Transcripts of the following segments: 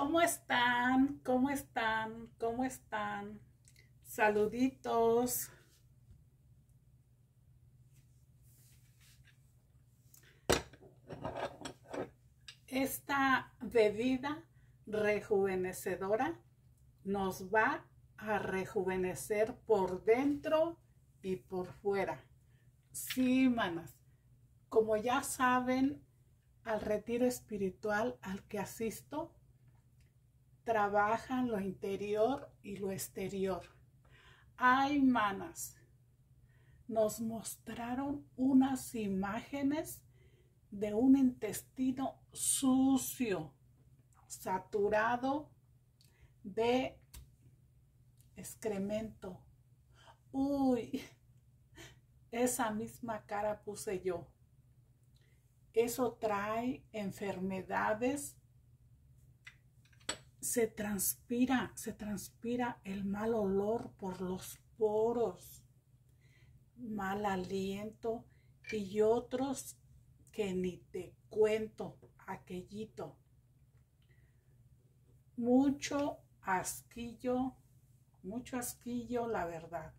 ¿Cómo están? ¿Cómo están? ¿Cómo están? Saluditos. Esta bebida rejuvenecedora nos va a rejuvenecer por dentro y por fuera. Sí, manas. Como ya saben, al retiro espiritual al que asisto, trabajan lo interior y lo exterior. Ay, manas, nos mostraron unas imágenes de un intestino sucio, saturado de excremento. Uy, esa misma cara puse yo. Eso trae enfermedades. Se transpira el mal olor por los poros, mal aliento y otros que ni te cuento, aquellito. Mucho asquillo, la verdad.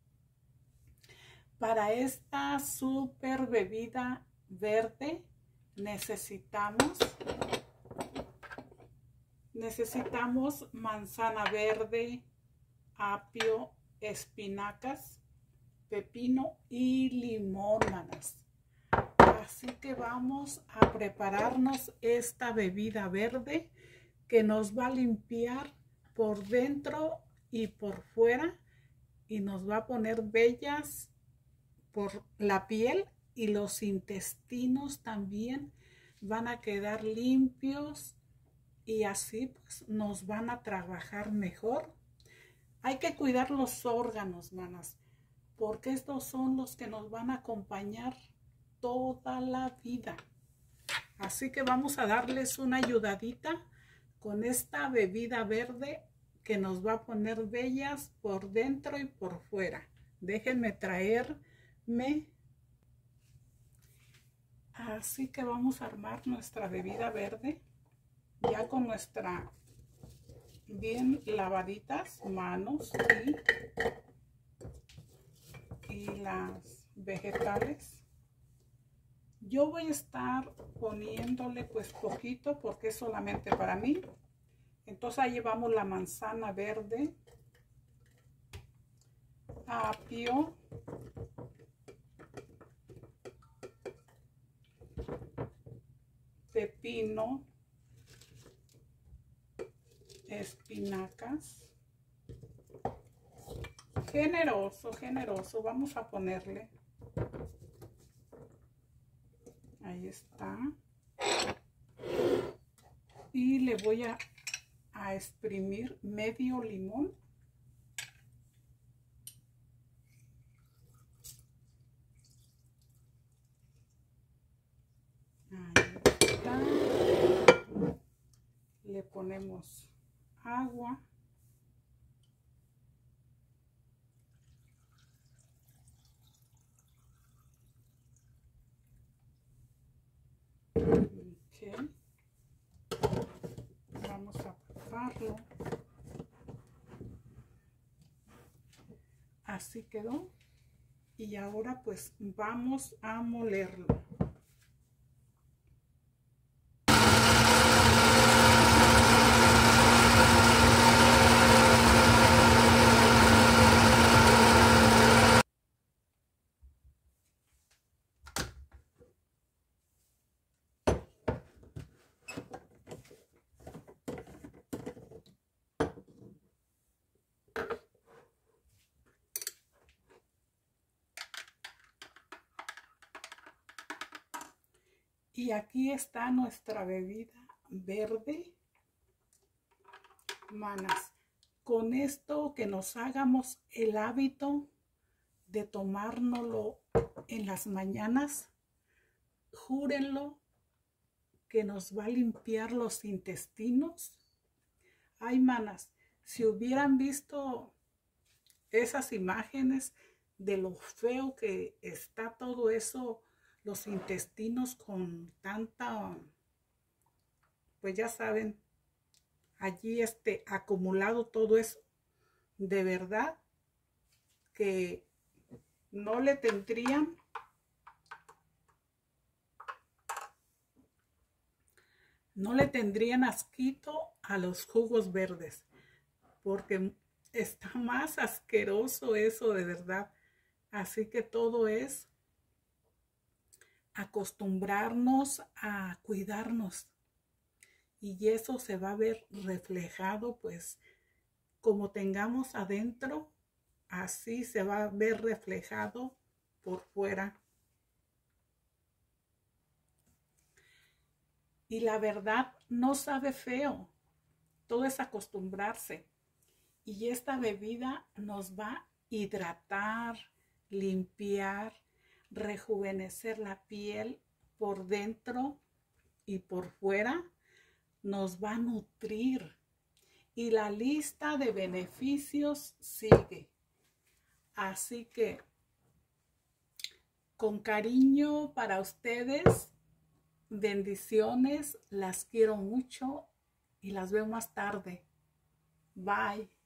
Para esta super bebida verde necesitamos manzana verde, apio, espinacas, pepino y limón, manas. Así que vamos a prepararnos esta bebida verde que nos va a limpiar por dentro y por fuera y nos va a poner bellas por la piel, y los intestinos también van a quedar limpios y así pues nos van a trabajar mejor. Hay que cuidar los órganos, manas, porque estos son los que nos van a acompañar toda la vida. Así que vamos a darles una ayudadita con esta bebida verde que nos va a poner bellas por dentro y por fuera. Déjenme traerme. Así que vamos a armar nuestra bebida verde ya con nuestra bien lavaditas manos y las vegetales. Yo voy a estar poniéndole pues poquito porque es solamente para mí. Entonces ahí llevamos la manzana verde, apio, pepino, espinacas. Generoso, vamos a ponerle. Ahí está. Y le voy a exprimir medio limón. Ahí está. Le ponemos agua. Okay. Vamos a taparlo. Así quedó. Y ahora pues vamos a molerlo. Y aquí está nuestra bebida verde, manas. Con esto que nos hagamos el hábito de tomárnoslo en las mañanas, júrenlo que nos va a limpiar los intestinos. Ay, manas, si hubieran visto esas imágenes de lo feo que está todo eso, los intestinos con tanta, pues ya saben, allí acumulado todo eso, de verdad que no le tendrían asquito a los jugos verdes, porque está más asqueroso eso, de verdad. Así que todo es acostumbrarnos a cuidarnos, y eso se va a ver reflejado, pues como tengamos adentro, así se va a ver reflejado por fuera. Y la verdad no sabe feo, todo es acostumbrarse. Y esta bebida nos va a hidratar, limpiar, rejuvenecer la piel por dentro y por fuera, nos va a nutrir. Y la lista de beneficios sigue. Así que, con cariño para ustedes, bendiciones, las quiero mucho y las veo más tarde. Bye.